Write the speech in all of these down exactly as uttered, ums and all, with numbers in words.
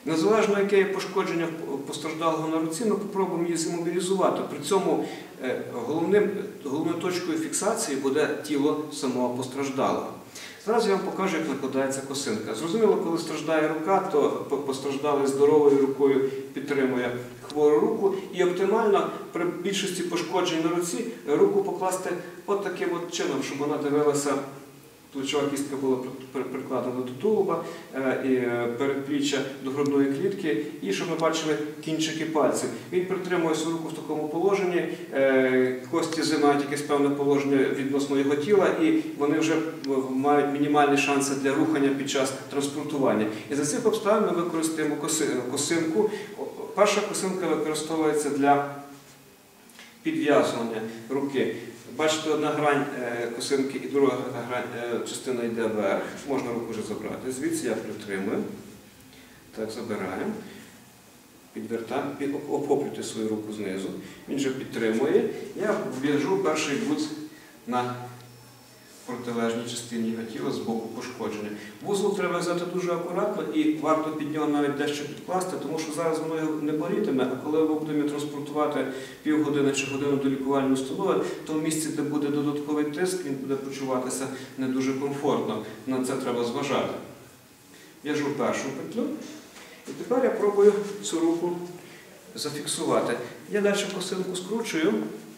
Незалежно, яке є пошкодження постраждалого на руці, ми спробуємо її зімобілізувати. При цьому головним, головною точкою фіксації буде тіло самого постраждалого. Зараз я вам покажу, як накладається косинка. Зрозуміло, коли страждає рука, то постраждалий здоровою рукою підтримує хвору руку. І оптимально при більшості пошкоджень на руці руку покласти от таким от чином, щоб вона дивилася, плечова кістка була прикладена до тулуба, і передпліччя до грудної клітки, і щоб ми бачили кінчики пальців. Він притримує свою руку в такому положенні, кості займають якесь певне положення відносно його тіла, і вони вже мають мінімальні шанси для рухання під час транспортування. І за цих обставин ми використаємо косинку. Перша косинка використовується для підв'язування руки. Бачите, одна грань косинки і друга грань, частина йде вверх. Можна руку вже забрати. Звідси я притримую. Так, забираємо. Підвертаємо. Обхоплюйте свою руку знизу. Він вже підтримує. Я в'яжу перший гудз на протилежній частині його тіла з боку пошкодження. Вузол треба взяти дуже акуратно і варто під нього навіть дещо підкласти, тому що зараз воно його не болітиме, а коли ми будемо транспортувати півгодини чи годину до лікувальної установи, то в місці, де буде додатковий тиск, він буде почуватися не дуже комфортно. На це треба зважати. В'яжу першу петлю і тепер я пробую цю руку зафіксувати. Я далі косинку скручую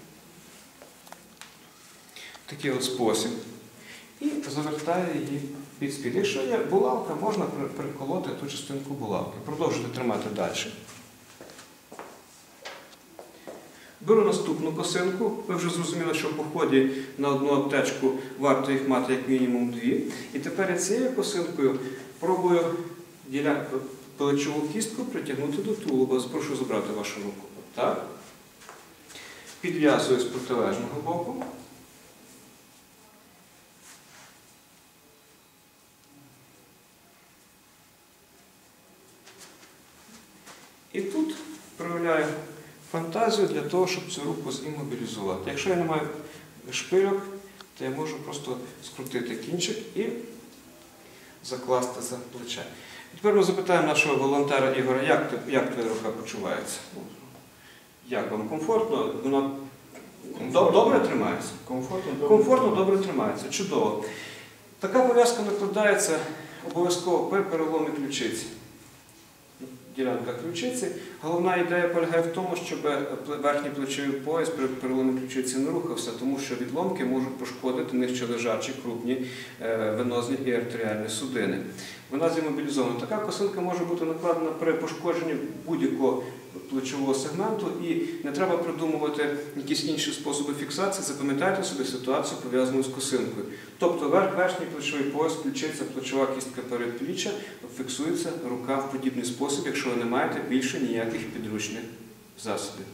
в такий от спосіб. І завертаю її під спід. Якщо є булавка, можна приколоти ту частинку булавки. Продовжуйте тримати далі. Беру наступну косинку. Ви вже зрозуміли, що по ході на одну аптечку варто їх мати як мінімум дві. І тепер я цією косинкою пробую плечову кістку притягнути до тулуба. Прошу забрати вашу руку. Так. Підв'язую з протилежного боку. І тут проявляю фантазію для того, щоб цю руку зімобілізувати. Якщо я не маю шпильок, то я можу просто скрутити кінчик і закласти за плече. І тепер ми запитаємо нашого волонтера Ігоря, як, як твоя рука почувається? Як вам? Комфортно? Вона комфортно. Добре тримається? Комфортно, добре. Комфортно, добре тримається. Чудово. Така пов'язка накладається обов'язково при переломі ключиці. Ділянка ключиці. Головна ідея полягає в тому, щоб верхній плечовий пояс при переломі ключиці не рухався, тому що відломки можуть пошкодити нижче лежачі крупні венозні і артеріальні судини. Вона зімобілізована. Така косинка може бути накладена при пошкодженні будь-якого плечового сегменту і не треба придумувати якісь інші способи фіксації. Запам'ятайте собі ситуацію, пов'язану з косинкою. Тобто верхній плечовий пояс, ключиця, плечова кістка передпліччя, фіксується рука в подібний спосіб, якщо ви не маєте більше ніяких підручних засобів.